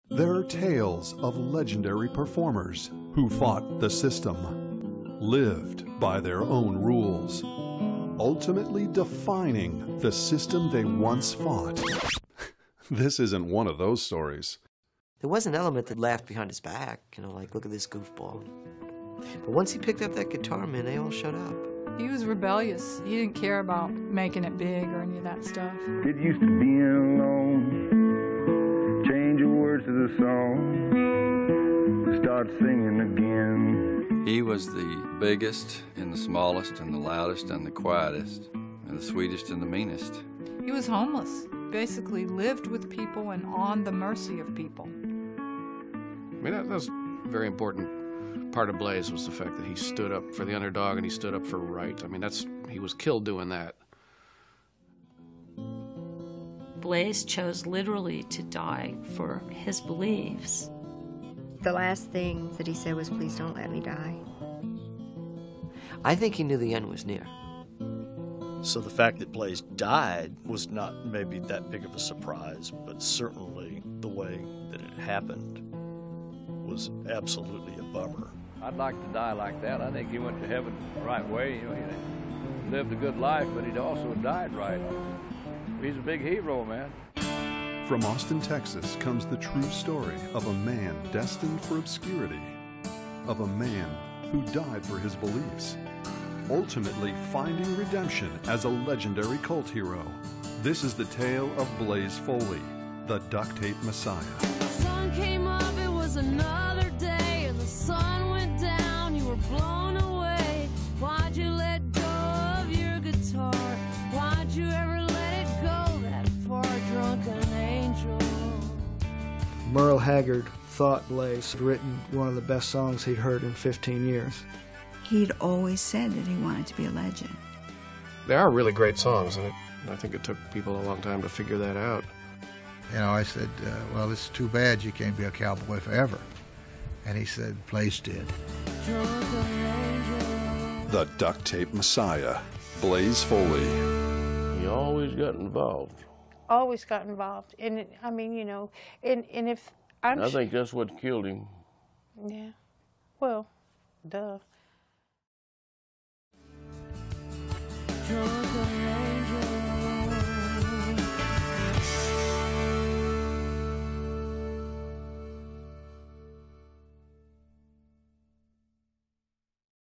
There are tales of legendary performers who fought the system, lived by their own rules, ultimately defining the system they once fought. This isn't one of those stories. There was an element that laughed behind his back, you know, like, look at this goofball. But once he picked up that guitar, man, they all shut up. He was rebellious. He didn't care about making it big or any of that stuff. It used to be alone. Change your words to the song. Start singing again. He was the biggest and the smallest and the loudest and the quietest and the sweetest and the meanest. He was homeless. Basically lived with people and on the mercy of people. I mean, that's a very important part of Blaze, was the fact that he stood up for the underdog and he stood up for right. I mean, he was killed doing that. Blaze chose literally to die for his beliefs. The last thing that he said was, "Please don't let me die." I think he knew the end was near. So the fact that Blaze died was not maybe that big of a surprise, but certainly the way that it happened was absolutely a bummer. I'd like to die like that. I think he went to heaven the right way. You know, he lived a good life, but he'd also died right. He's a big hero, man. From Austin, Texas comes the true story of a man destined for obscurity, of a man who died for his beliefs, ultimately finding redemption as a legendary cult hero. This is the tale of Blaze Foley, the Duct Tape Messiah. The sun came up, it was another day, and the sun went down, you were blown away. Why'd you let go of your guitar? Why'd you ever let it go that far, drunken angel? Merle Haggard thought Blaze had written one of the best songs he'd heard in 15 years. He'd always said that he wanted to be a legend. They are really great songs, and I think it took people a long time to figure that out. You know, I said, well, it's too bad you can't be a cowboy forever. And he said, Blaze did. The Duct Tape Messiah, Blaze Foley. He always got involved. Always got involved. And I mean, you know, and if I think that's what killed him. Yeah. Well, duh.